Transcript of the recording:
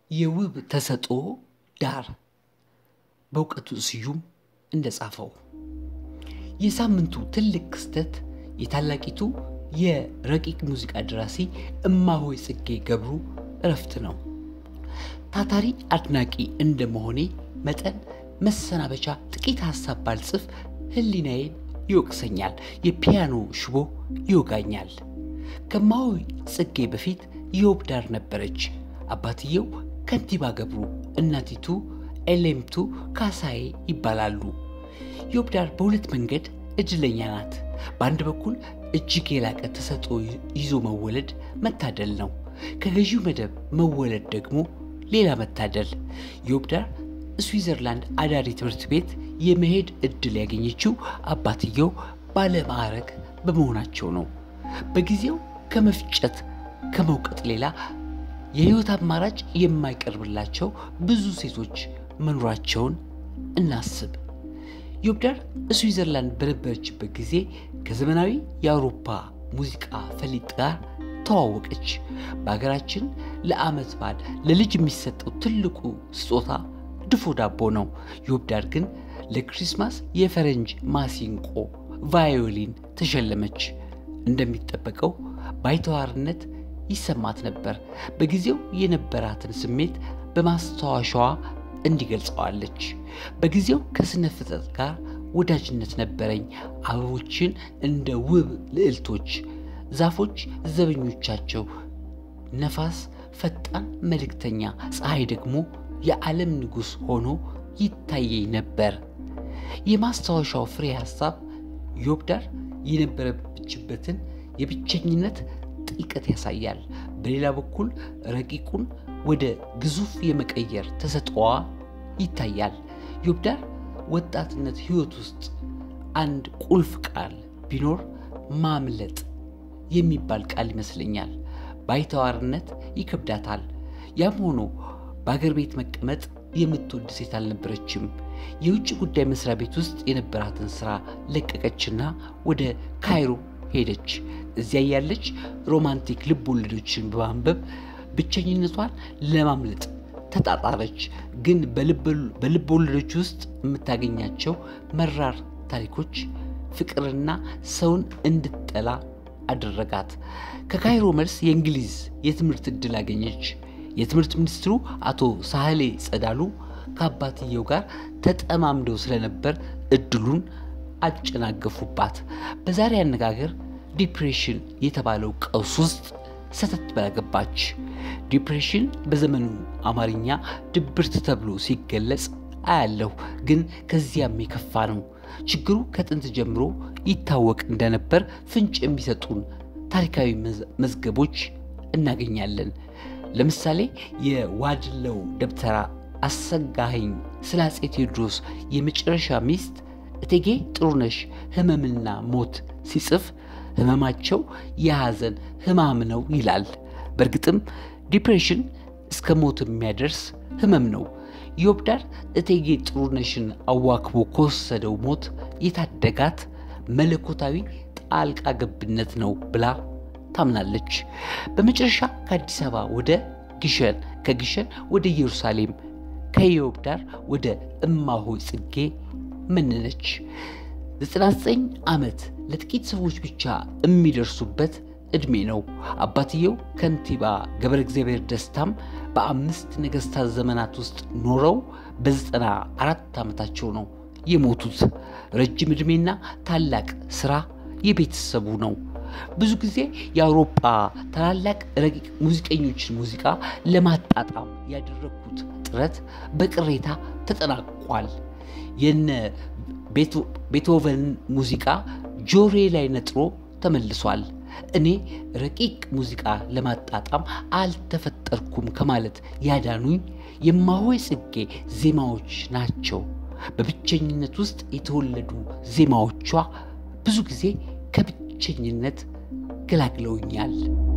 የውብ ተሰጥኦ ዳር በእውቀቱ ስዩም እንደጻፈው የሳምንቱ ትልቅ ክስተት የታላቂቱ የረቂቅ ሙዚቃ ደራሲ እማሆይ ጽጌ ገብሩ እረፍት ነው። ታታሪ አድናቂ እንደመሆኔ መጠን መሰናበቻ ጥቂት ሐሳብ ባልጽፍ ህሊናዬን ይወቅሰኛል፣ የፒያኖ ሽቦ ይወጋኛል። ከእማሆይ ጽጌ በፊት የውብ ዳር ነበረች። አባትየው ከንቲባ ገብሩ፣ እናቲቱ ኤሌምቱ ካሳዬ ይባላሉ። የውብ ዳር በሁለት መንገድ እድለኛ ናት። በአንድ በኩል እጅግ የላቀ ተሰጥኦ ይዞ መወለድ መታደል ነው። ከገዢው መደብ መወለድ ደግሞ ሌላ መታደል። የውብ ዳር ስዊዘርላንድ አዳሪ ትምህርት ቤት የመሄድ እድል ያገኘችው አባትየው ባለ ማዕረግ በመሆናቸው ነው። በጊዜው ከመፍጨት ከመውቀጥ ሌላ የህይወት አማራጭ የማይቀርብላቸው ብዙ ሴቶች መኖራቸውን እናስብ። የውብ ዳር ስዊዘርላንድ በነበረችበት ጊዜ ከዘመናዊ የአውሮፓ ሙዚቃ ፈሊጥ ጋር ተዋወቀች። በአገራችን ለዓመት በዓል ለልጅ የሚሰጠው ትልቁ ስጦታ ድፎ ዳቦ ነው። የውብ ዳር ግን ለክሪስማስ የፈረንጅ ማሲንቆ ቫዮሊን ተሸለመች። እንደሚጠበቀው ባይተዋርነት ይሰማት ነበር። በጊዜው የነበራትን ስሜት በማስታወሻዋ እንዲገልጸዋለች። በጊዜው ከስነ ፍጥረት ጋር ወዳጅነት ነበረኝ። አበቦችን እንደ ውብ ልዕልቶች፣ ዛፎች ዘበኞቻቸው፣ ነፋስ ፈጣን መልእክተኛ፣ ፀሐይ ደግሞ የዓለም ንጉሥ ሆኖ ይታየኝ ነበር። የማስታወሻው ፍሬ ሐሳብ የውብ ዳር የነበረችበትን የብቸኝነት ጥልቀት ያሳያል። በሌላ በኩል ረቂቁን ወደ ግዙፍ የመቀየር ተሰጥኦዋ ይታያል። የውብ ዳር ወጣትነት ህይወት ውስጥ አንድ ቁልፍ ቃል ቢኖር ማምለጥ የሚባል ቃል ይመስለኛል። ባይተዋርነት ይከብዳታል። ያም ሆኖ በአገር ቤት መቀመጥ የምትወድ ሴት አልነበረችም። የውጭ ጉዳይ መስሪያ ቤት ውስጥ የነበራትን ስራ ለቀቀችና ወደ ካይሮ ሄደች። እዚያ ያለች ሮማንቲክ ልብ ወለዶችን በማንበብ ብቸኝነቷን ለማምለጥ ተጣጣረች። ግን በልብ ወለዶች ውስጥ የምታገኛቸው መራር ታሪኮች ፍቅርና ሰውን እንድትጠላ አደረጋት። ከካይሮ መልስ የእንግሊዝ የትምህርት ዕድል አገኘች። የትምህርት ሚኒስትሩ አቶ ሳህሌ ጸዳሉ ከአባትየው ጋር ተጠማምደው ስለነበር እድሉን አጨናገፉባት። በዛሬ አነጋገር ዲፕሬሽን የተባለው ቀውስ ውስጥ ሰተት ብላ ገባች። ዲፕሬሽን በዘመኑ አማርኛ ድብርት ተብሎ ሲገለጽ አያለሁ፣ ግን ከዚያም የከፋ ነው። ችግሩ ከጥንት ጀምሮ ይታወቅ እንደነበር ፍንጭ የሚሰጡን ታሪካዊ መዝገቦች እናገኛለን። ለምሳሌ የዋድለው ደብተራ አሰጋኸኝ ስለ አፄ ቴዎድሮስ የመጨረሻ ሚስት እቴጌ ጥሩነሽ ህመምና ሞት ሲጽፍ ህመማቸው የሐዘን ህማም ነው ይላል። በእርግጥም ዲፕሬሽን እስከ ሞት የሚያደርስ ህመም ነው። የውብ ዳር እቴጌ ጥሩነሽን አዋክቦ ከወሰደው ሞት የታደጋት መለኮታዊ ጣልቃ ገብነት ነው ብላ ታምናለች። በመጨረሻ ከአዲስ አበባ ወደ ግሸን፣ ከግሸን ወደ ኢየሩሳሌም፣ ከየውብ ዳር ወደ እማሆይ ጽጌ መንነች። 99 ዓመት ለጥቂት ሰዎች ብቻ የሚደርሱበት እድሜ ነው። አባትየው ከንቲባ ገብረ እግዚአብሔር ደስታም በ5 ነገስታት ዘመናት ውስጥ ኖረው በ94 ዓመታቸው ነው የሞቱት። ረጅም እድሜና ታላቅ ስራ የቤተሰቡ ነው። ብዙ ጊዜ የአውሮፓ ታላላቅ ረቂቅ ሙዚቀኞችን ሙዚቃ ለማጣጣም ያደረኩት ጥረት በቅሬታ ተጠናቋል። የነ ቤቶቨን ሙዚቃ ጆሬ ላይ ነጥሮ ተመልሷል። እኔ ረቂቅ ሙዚቃ ለማጣጣም አልተፈጠርኩም ከማለት ያዳኑኝ የእማሆይ ጽጌ ዜማዎች ናቸው። በብቸኝነት ውስጥ የተወለዱ ዜማዎቿ ብዙ ጊዜ ከብቸኝነት ገላግለውኛል።